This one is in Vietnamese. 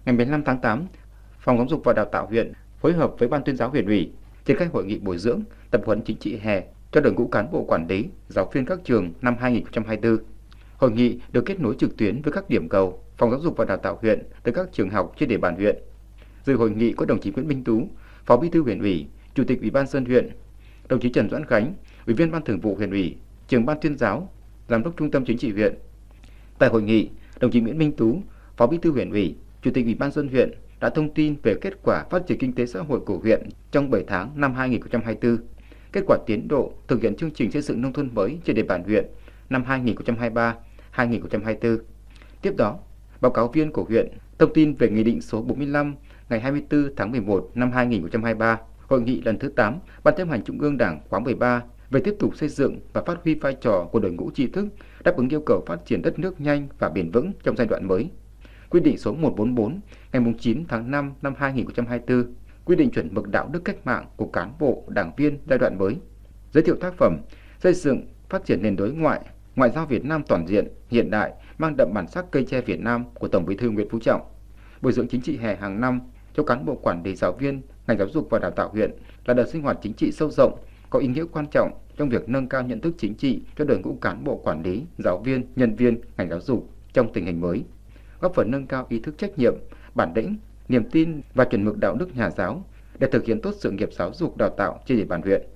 Ngày 15 tháng 8, Phòng Giáo dục và Đào tạo huyện phối hợp với Ban tuyên giáo huyện ủy triển khai hội nghị bồi dưỡng, tập huấn chính trị hè cho đội ngũ cán bộ quản lý, giáo viên các trường năm 2024. Hội nghị được kết nối trực tuyến với các điểm cầu Phòng Giáo dục và Đào tạo huyện tới các trường học trên địa bàn huyện. Dự hội nghị có đồng chí Nguyễn Minh Tú, Phó Bí thư huyện ủy, Chủ tịch Ủy ban nhân dân huyện, đồng chí Trần Doãn Khánh, Ủy viên Ban Thường vụ huyện ủy, Trưởng ban tuyên giáo, Giám đốc Trung tâm Chính trị huyện. Tại hội nghị, đồng chí Nguyễn Minh Tú, Phó Bí thư huyện ủy, Chủ tịch Ủy ban nhân dân huyện đã thông tin về kết quả phát triển kinh tế xã hội của huyện trong 7 tháng năm 2024, kết quả tiến độ thực hiện chương trình xây dựng nông thôn mới trên địa bàn huyện năm 2023-2024. Tiếp đó, báo cáo viên của huyện thông tin về Nghị định số 45 ngày 24 tháng 11 năm 2023, Hội nghị lần thứ 8 Ban chấp hành Trung ương Đảng khóa 13 về tiếp tục xây dựng và phát huy vai trò của đội ngũ trí thức đáp ứng yêu cầu phát triển đất nước nhanh và bền vững trong giai đoạn mới. Quyết định số 144 ngày 9 tháng 5 năm 2024, quy định chuẩn mực đạo đức cách mạng của cán bộ, đảng viên giai đoạn mới. Giới thiệu tác phẩm xây dựng, phát triển nền đối ngoại, ngoại giao Việt Nam toàn diện, hiện đại, mang đậm bản sắc cây tre Việt Nam của Tổng Bí thư Nguyễn Phú Trọng. Bồi dưỡng chính trị hè hàng năm cho cán bộ quản lý giáo viên, ngành giáo dục và đào tạo huyện là đợt sinh hoạt chính trị sâu rộng, có ý nghĩa quan trọng trong việc nâng cao nhận thức chính trị cho đội ngũ cán bộ quản lý, giáo viên, nhân viên ngành giáo dục trong tình hình mới, góp phần nâng cao ý thức trách nhiệm, bản lĩnh, niềm tin và chuẩn mực đạo đức nhà giáo để thực hiện tốt sự nghiệp giáo dục đào tạo trên địa bàn huyện.